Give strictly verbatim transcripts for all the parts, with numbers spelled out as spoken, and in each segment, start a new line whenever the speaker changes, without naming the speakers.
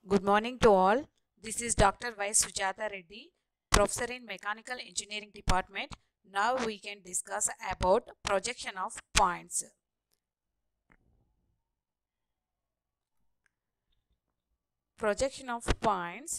Good morning to all. This is Doctor Y. Sujata Reddy, Professor in Mechanical Engineering Department. Now we can discuss about projection of points. Projection of points.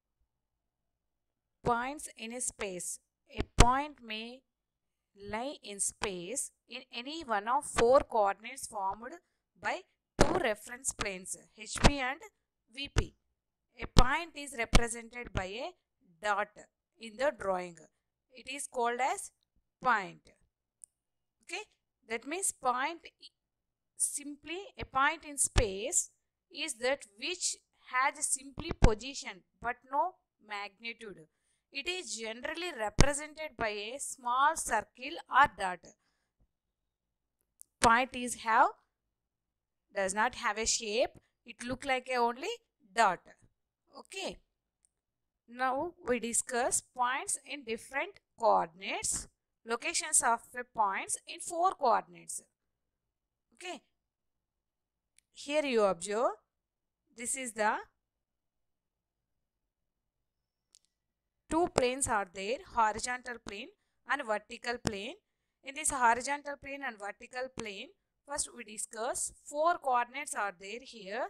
Points in a space. A point may lie in space in any one of four coordinates formed by two reference planes, H P and V P. A point is represented by a dot in the drawing. It is called as point. Okay, that means point, simply a point in space is that which has simply position but no magnitude. It is generally represented by a small circle or dot. Point is have does not have a shape. It look like a only dot. Okay. Now we discuss points in different coordinates, locations of points in four coordinates. Okay. Here you observe, this is the two planes are there, horizontal plane and vertical plane. In this horizontal plane and vertical plane, first we discuss four coordinates are there here.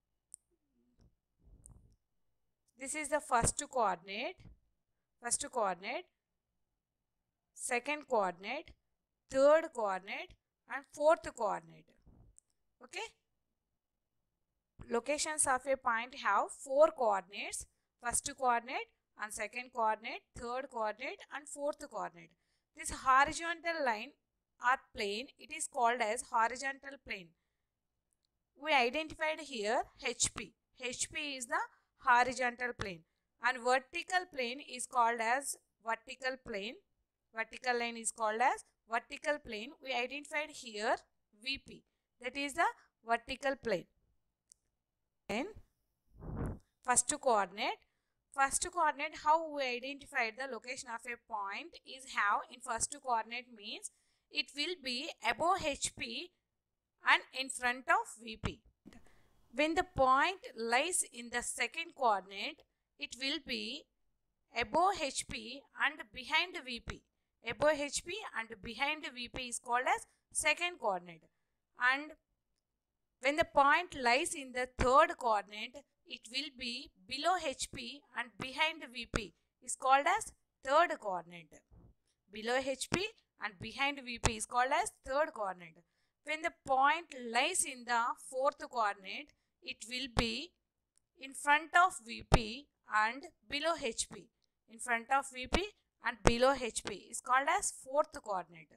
This is the first coordinate, first coordinate, second coordinate, third coordinate and fourth coordinate. Okay. Locations of a point have four coordinates, first coordinate and second coordinate, third coordinate and fourth coordinate. This horizontal line or plane, it is called as horizontal plane. We identified here H P. H P is the horizontal plane and vertical plane is called as vertical plane. Vertical line is called as vertical plane. We identified here V P, that is the vertical plane. Then first coordinate. First coordinate, how we identified the location of a point is how in first coordinate means it will be above H P and in front of V P. When the point lies in the second coordinate, it will be above H P and behind V P. Above H P and behind V P is called as second coordinate. And when the point lies in the third coordinate, it will be below H P and behind V P is called as third coordinate. Below H P and behind V P is called as third coordinate. When the point lies in the fourth coordinate, it will be in front of V P and below H P. In front of V P and below H P is called as fourth coordinate.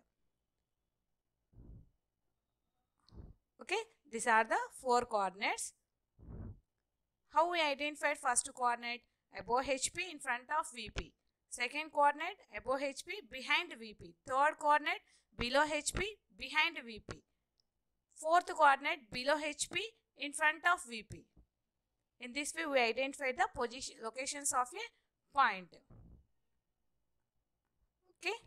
Okay, these are the four coordinates. How we identified first coordinate? Above H P in front of V P. Second coordinate above H P behind V P. Third coordinate below H P behind V P. Fourth coordinate below H P in front of V P. In this way we identify the position locations of a point. Okay.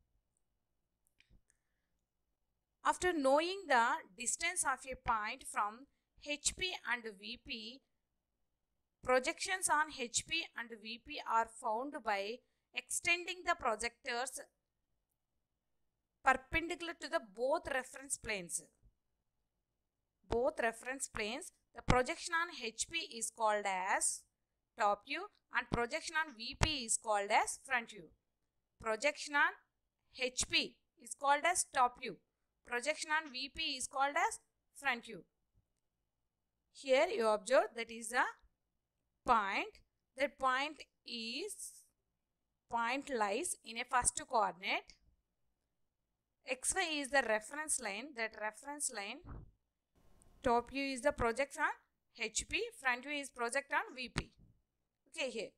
After knowing the distance of a point from H P and V P, projections on H P and V P are found by extending the projectors perpendicular to the both reference planes. Both reference planes, the projection on H P is called as top view and projection on V P is called as front view. Projection on H P is called as top view. Projection on V P is called as front view. Here you observe that is a point. That point is point lies in a first coordinate. X Y is the reference line. That reference line, top view is the projection on H P, front view is project on V P. Okay, here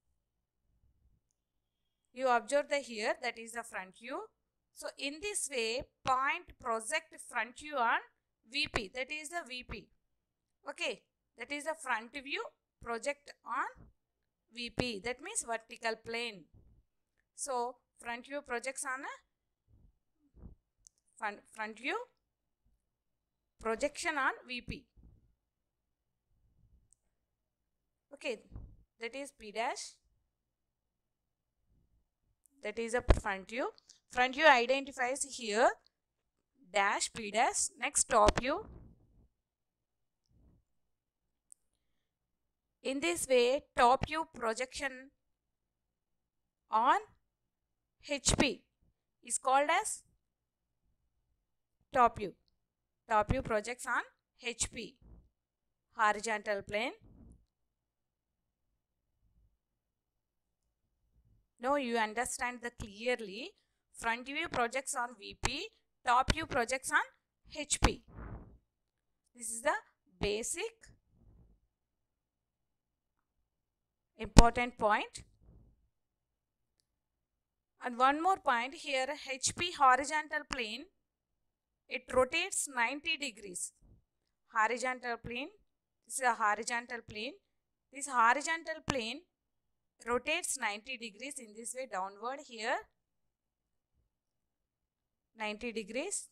you observe the here that is the front view. So in this way, point project front view on V P, that is the V P. Okay, that is the front view project on V P, that means vertical plane. So front view projects on a front, front view projection on V P. Okay, that is P dash. That is a front view. Front view identifies here dash P dash. Next, top view. In this way, top view projection on H P is called as top view. Top view projects on H P, horizontal plane. Now you understand the clearly. Front view projects on V P, top view projects on H P. This is the basic important point. And one more point here, H P horizontal plane, it rotates ninety degrees. Horizontal plane, this is a horizontal plane. This horizontal plane rotates ninety degrees in this way downward here. ninety degrees.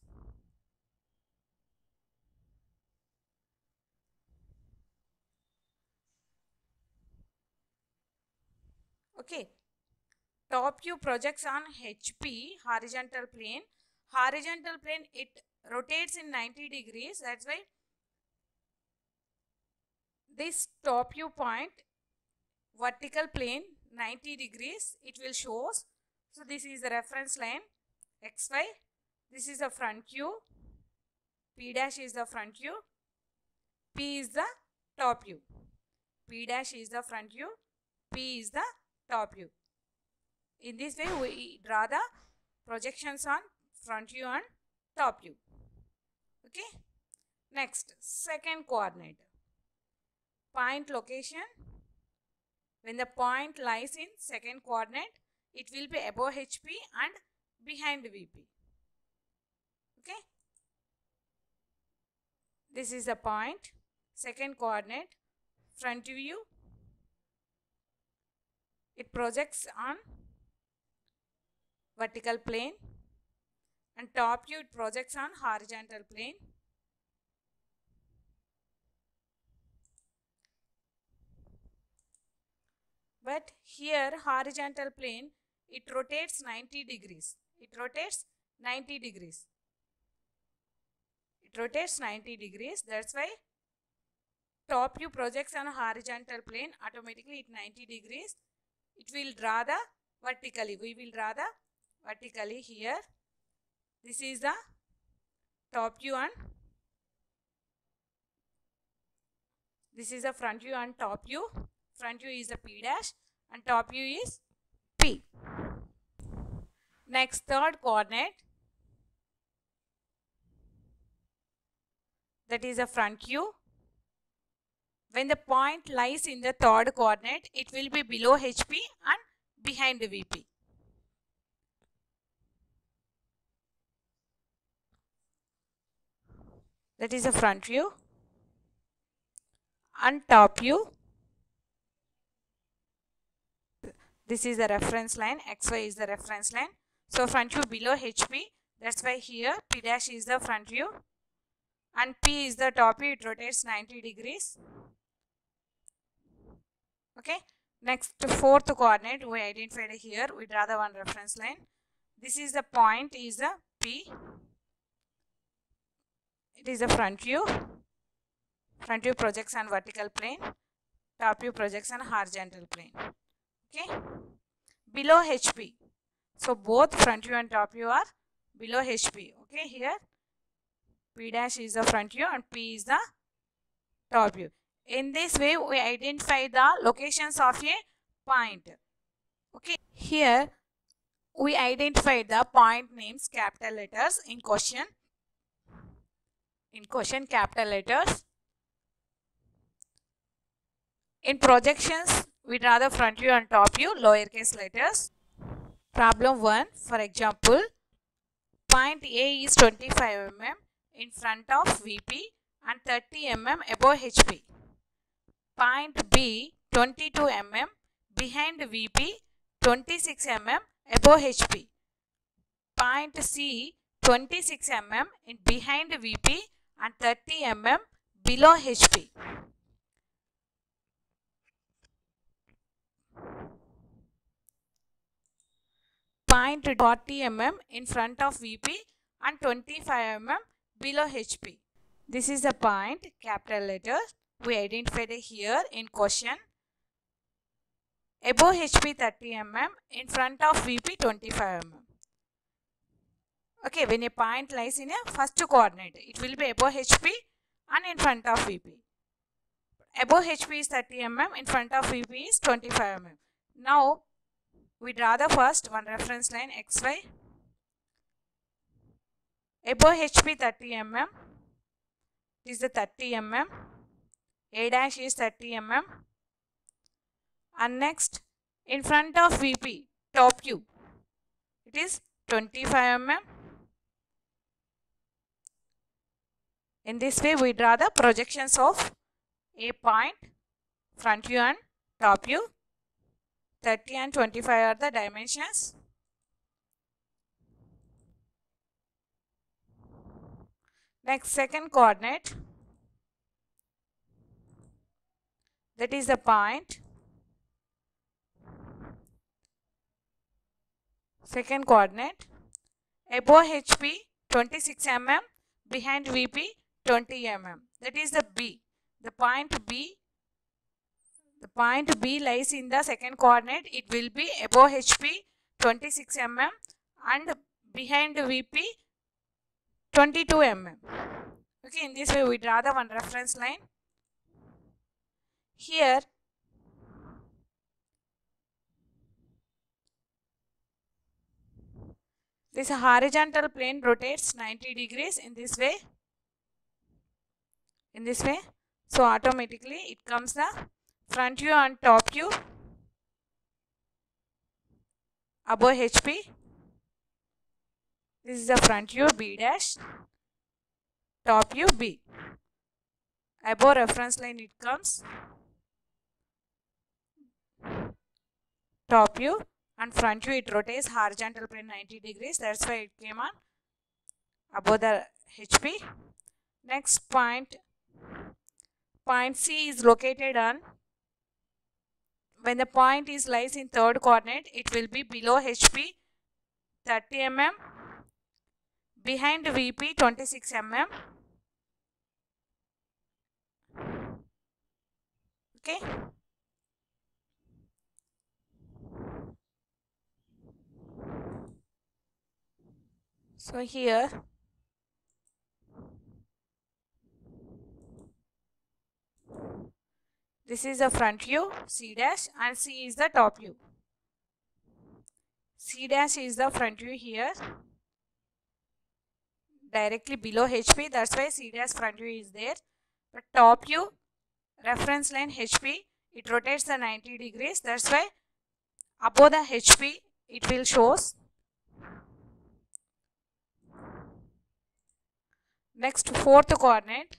Okay. Top view projects on H P, horizontal plane. Horizontal plane, it rotates in ninety degrees. That's why this top view point, vertical plane, ninety degrees, it will show. So this is the reference line, X Y. This is the front view. P dash is the front view. P is the top view. P dash is the front view. P is the top view. In this way, we draw the projections on front view and top view. Okay. Next, second coordinate. Point location. When the point lies in second coordinate, it will be above H P and behind V P. Okay. This is the point. Second coordinate. Front view. It projects on vertical plane, and top view it projects on horizontal plane. But here horizontal plane, it rotates ninety degrees. It rotates ninety degrees. It rotates ninety degrees. That's why top view projects on horizontal plane, automatically at ninety degrees. It will draw the vertically. We will draw the vertically here. This is the top view and this is the front view and top view. Front view is the P dash and top view is P. Next, third coordinate, that is the front view. When the point lies in the third coordinate, it will be below H P and behind V P. That is the front view and top view. This is the reference line. X Y is the reference line. So front view below H P. That's why here P dash is the front view and P is the top view. It rotates ninety degrees. Okay. Next, fourth coordinate we identified here. We draw the one reference line. This is the point is the P. It is the front view. Front view projects on vertical plane. Top view projects on horizontal plane. Okay. Below H P. So both front view and top view are below H P. Okay. Here P dash is the front view and P is the top view. In this way, we identify the locations of a point. Okay. Here we identify the point names, capital letters in question. In question, capital letters. In projections, we draw the front view and top view, lowercase letters. Problem one, for example, point A is twenty-five millimeters in front of V P and thirty millimeters above H P. Point B, twenty-two millimeters behind V P, twenty-six millimeters above H P. Point C, twenty-six millimeters in behind V P and thirty millimeters below H P. point forty millimeters in front of V P and twenty-five millimeters below H P. This is the point, capital letters. We identified here in question. Above H P thirty millimeters, in front of V P twenty-five millimeters. Okay, when a point lies in a first coordinate, it will be above H P and in front of V P. Above H P is thirty millimeters, in front of V P is twenty-five millimeters. Now, we draw the first one reference line X Y. Above H P thirty millimeters, this is the thirty millimeters. A dash is thirty millimeters. And next, in front of V P, top view, it is twenty-five millimeters. In this way, we draw the projections of a point, front view and top view. thirty and twenty-five are the dimensions. Next, second coordinate, that is the point. Second coordinate, above H P twenty-six millimeters, behind V P twenty millimeters. That is the B. The point B, the point B lies in the second coordinate. It will be above H P twenty-six millimeters and behind V P twenty-two millimeters. Okay, in this way we draw the one reference line. Here, this horizontal plane rotates ninety degrees in this way. In this way. So, automatically it comes the front view and top view above H P. This is the front view B dash, top view B. Above reference line it comes, top view and front view it rotates horizontal plane ninety degrees. That's why it came on above the H P. Next point, point C is located on, when the point is lies in third coordinate, it will be below H P thirty millimeters, behind V P twenty-six millimeters. Okay. So here, this is the front view, C dash, and C is the top view. C dash is the front view here, directly below H P. That's why C dash front view is there. But top view, reference line H P, it rotates the ninety degrees. That's why above the H P, it will shows. Next, fourth coordinate.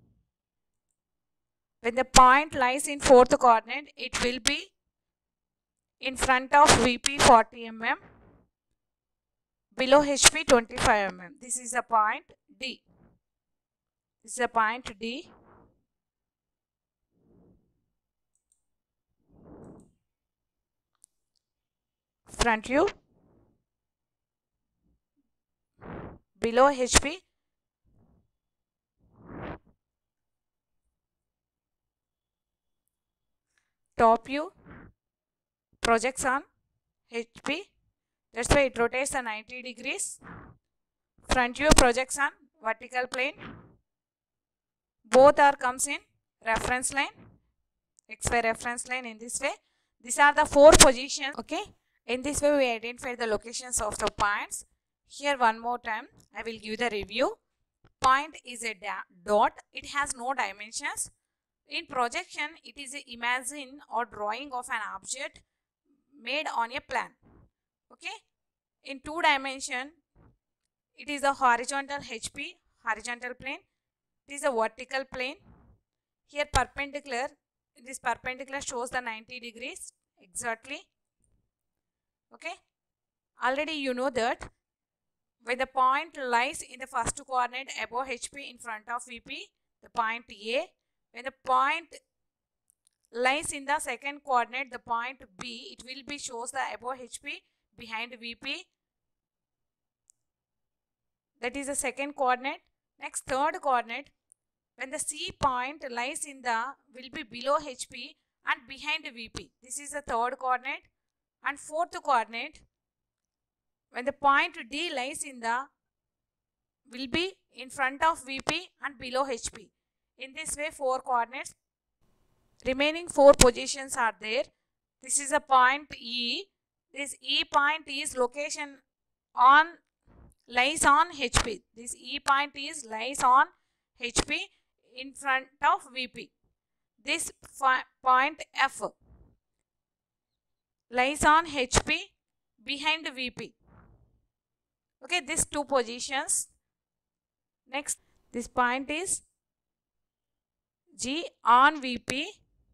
When the point lies in fourth coordinate, it will be in front of V P forty millimeters, below H P twenty-five millimeters. This is a point D. This is a point D. Front view, below H P, top view, projects on H P. That's why it rotates the ninety degrees. Front view projects on vertical plane. Both are comes in reference line, X Y reference line. In this way, these are the four positions. Okay. In this way, we identify the locations of the points. Here, one more time, I will give the review. Point is a dot. It has no dimensions. In projection, it is an imagine or drawing of an object made on a plan. Okay. In two dimension, it is a horizontal H P, horizontal plane. It is a vertical plane. Here, perpendicular. This perpendicular shows the ninety degrees exactly. Okay. Already you know that when the point lies in the first coordinate above H P in front of V P, the point A. When the point lies in the second coordinate, the point B, it will be shows the above H P behind V P That is the second coordinate. Next, third coordinate, when the C point lies in the, will be below H P and behind V P. This is the third coordinate. And fourth coordinate, when the point D lies in the, will be in front of V P and below H P. In this way, four coordinates. Remaining four positions are there. This is a point E. This E point is location on, lies on H P. This E point is lies on H P in front of V P. This point F lies on H P behind V P. Okay, these two positions. Next, this point is G on V P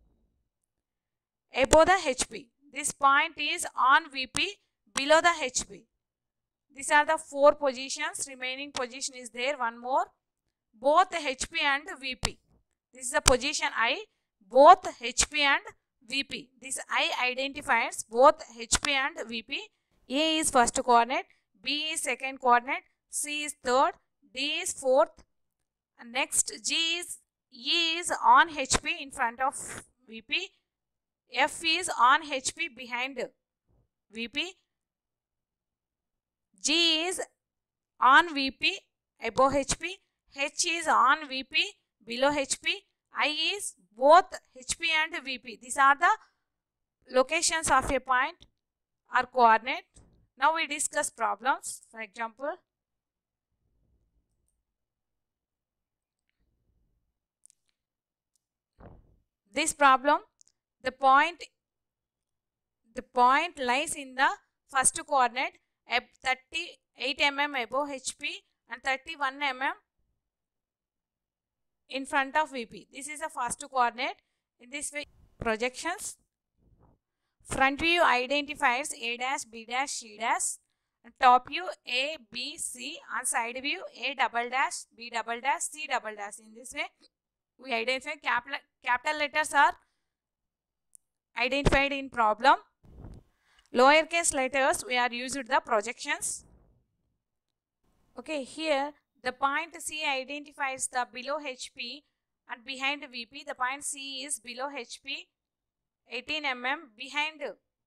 above the H P. This point is on V P below the H P. These are the four positions. Remaining position is there. One more. Both H P and V P. This is the position I. Both H P and V P. This I identifies both H P and V P. A is first coordinate. B is second coordinate. C is third. D is fourth. And next, G is E is on H P in front of V P. F is on H P behind V P. G is on V P above H P. H is on V P below H P. I is both H P and V P. These are the locations of a point or coordinate. Now we discuss problems. For example, this problem, the point the point lies in the first coordinate at thirty-eight millimeters above H P and thirty-one millimeters in front of V P. This is the first coordinate. In this way, projections. Front view identifies A dash, B dash, C dash. And top view A, B, C. And side view A double dash, B double dash, C double dash. In this way, we identify capital, capital letters are identified in problem. Lowercase letters, we are used the projections. Okay, here the point C identifies the below H P and behind V P. The point C is below H P eighteen millimeters, behind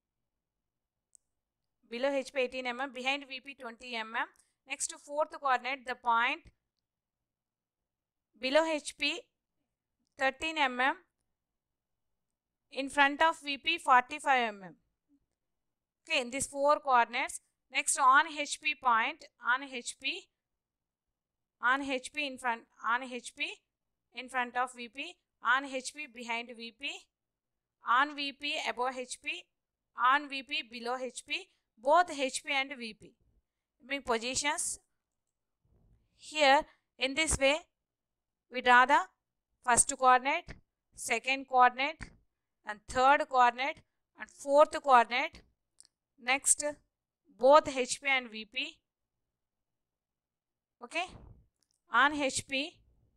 below H P eighteen millimeters, behind V P twenty millimeters. Next to fourth coordinate, the point below H P thirteen millimeters, in front of V P forty-five millimeters. Okay, in these four coordinates. Next, on H P point, on H P, on H P in front, on H P in front of V P, on H P behind V P, on V P above H P, on V P below H P, both H P and V P. Mean positions. Here, in this way, we draw the first coordinate, second coordinate, and third coordinate, and fourth coordinate. Next, both H P and V P. Okay, on H P,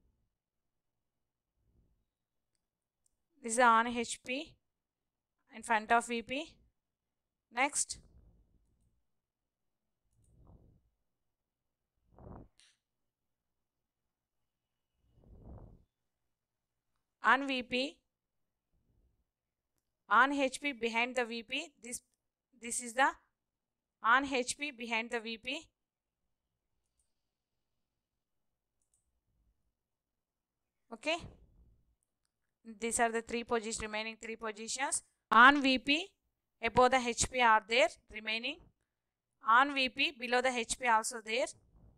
this is on H P in front of V P. Next, on V P, on H P behind the V P. This this is the on H P behind the V P. Okay, these are the three positions, remaining three positions. On V P above the H P are there, remaining. On V P below the H P also there.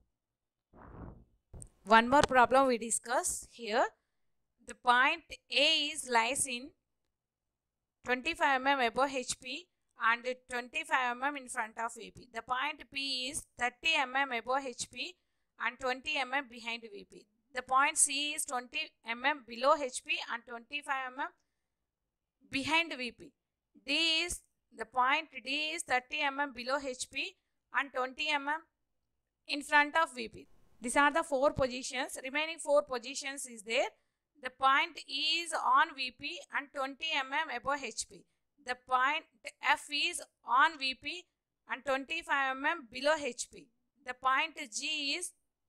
One more problem we discuss here. The point A is lies in twenty-five millimeters above H P and twenty-five millimeters in front of V P. The point P is thirty millimeters above H P and twenty millimeters behind V P. The point C is twenty millimeters below H P and twenty-five millimeters behind V P. D is, the point D is thirty millimeters below H P and twenty millimeters in front of V P. These are the four positions. Remaining four positions is there. The point E is on V P and twenty millimeters above H P. The point F is on V P and twenty-five millimeters below H P. The point G is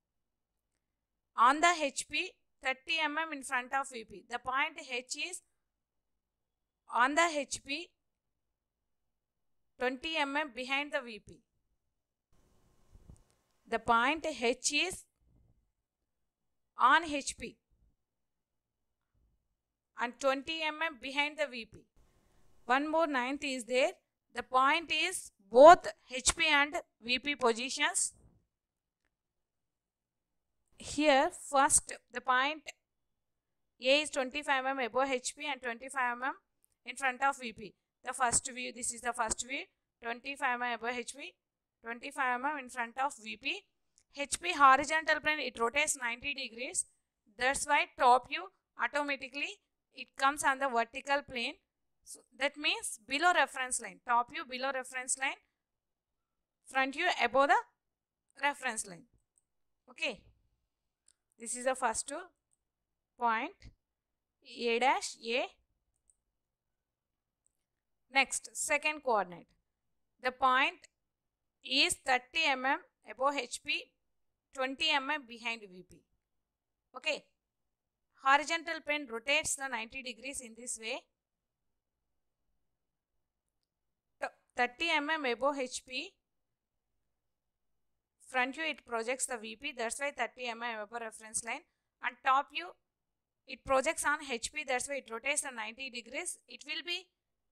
on the H P thirty millimeters in front of V P. The point H is on the H P twenty millimeters behind the V P. The point H is on H P and twenty millimeters behind the V P. One more ninth is there. The point is both H P and V P positions. Here first the point A is twenty-five millimeters above H P and twenty-five millimeters in front of V P. The first view, this is the first view, twenty-five millimeters above H P, twenty-five millimeters in front of V P. H P horizontal plane, it rotates ninety degrees. That's why top view automatically it comes on the vertical plane. So that means below reference line. Top view below reference line, front view above the reference line. Okay. This is the first point, A dash A. Next, second coordinate. The point is thirty millimeters above H P, twenty millimeters behind V P. Okay. Horizontal plane rotates the ninety degrees in this way. thirty millimeters above H P. Front view it projects the V P, that's why thirty millimeters above reference line. And top view it projects on H P, that's why it rotates the ninety degrees. It will be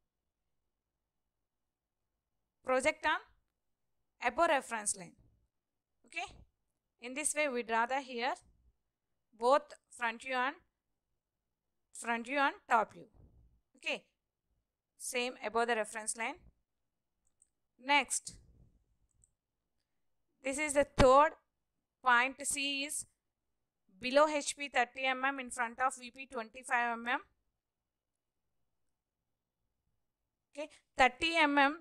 project on above reference line. Okay. In this way we draw the here both front view and front view and top view. Okay. Same above the reference line. Next, this is the third point. C is below H P thirty millimeters in front of V P twenty-five millimeters. Okay, thirty millimeters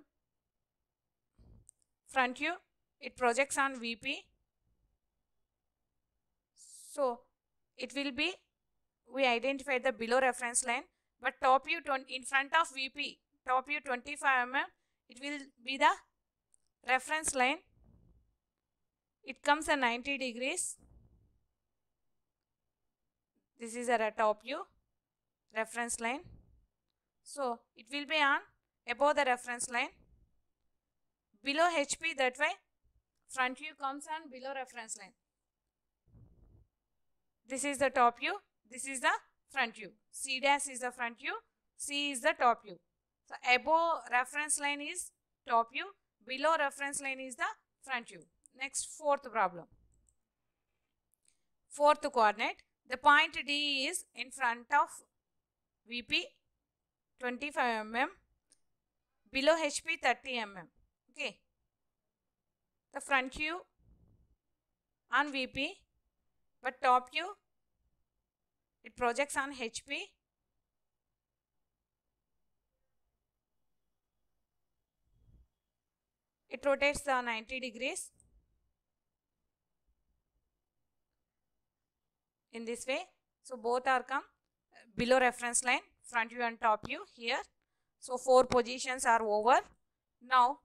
front view it projects on V P. So it will be, we identified the below reference line, but top view in front of V P, top view twenty-five millimeters, it will be the reference line. It comes at ninety degrees. This is a top view reference line. So it will be on above the reference line. Below H P, that way front view comes on below reference line. This is the top view. This is the front view. C dash is the front view. C is the top view. So above reference line is top view. Below reference line is the front view. Next, fourth problem. Fourth coordinate. The point D is in front of V P twenty-five millimeters. Below H P thirty millimeters. Okay. The front view on V P, but top view it projects on H P. It rotates the ninety degrees in this way. So both are come below reference line, front view and top view here. So four positions are over. Now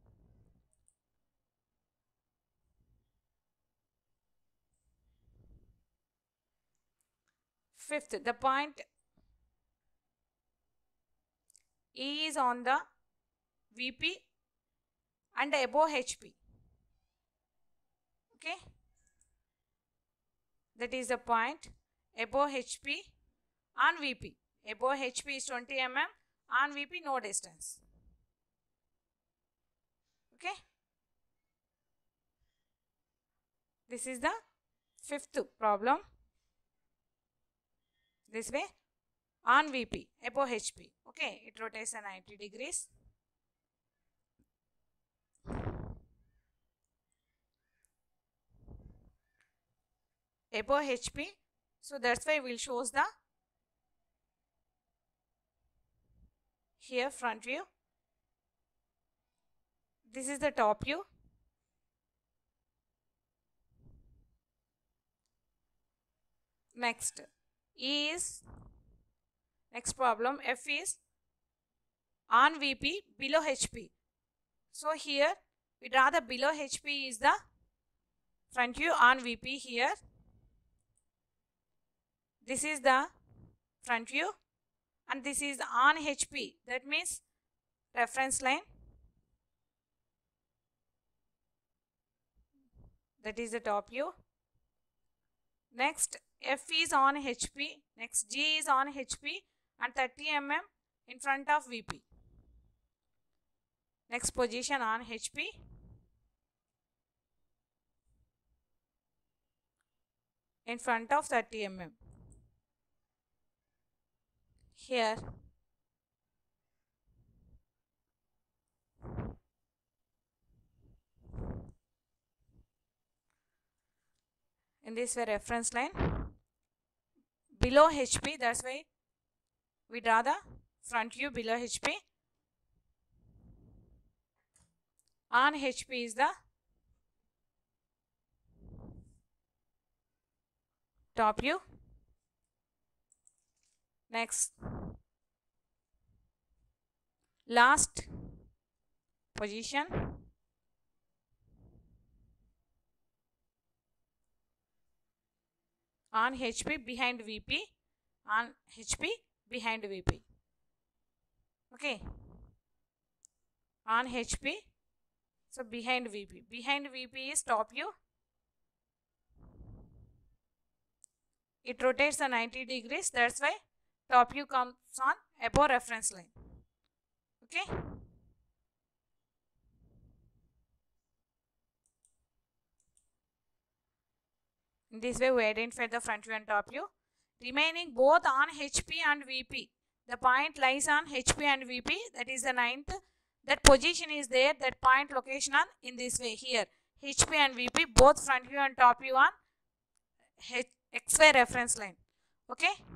fifth, the point E is on the V P and above H P. Okay. That is the point above H P on V P. Above H P is twenty millimeters, on V P no distance. Okay. This is the fifth problem. This way on V P above H P. Okay, it rotates at ninety degrees. Above H P, so that's why we'll show the here front view. This is the top view. Next, E is, next problem, F is on V P below H P. So here we draw the below H P is the front view on V P here. This is the front view and this is on H P, that means reference line. That is the top view. Next F is on H P, next G is on H P and thirty millimeters in front of V P. Next position on H P. In front of thirty millimeters. Here in this way reference line below H P, that's why we draw the front view below H P. On H P is the top view. Next, last position on H P behind V P, on H P behind V P. Okay, on H P, so behind V P. Behind V P is top view. It rotates the ninety degrees, that's why top view comes on above reference line. Okay. In this way we identify the front view and top view. Remaining both on H P and V P. The point lies on H P and V P, that is the ninth. That position is there, that point location on in this way here. H P and V P both front view and top view on H X Y reference line. Okay.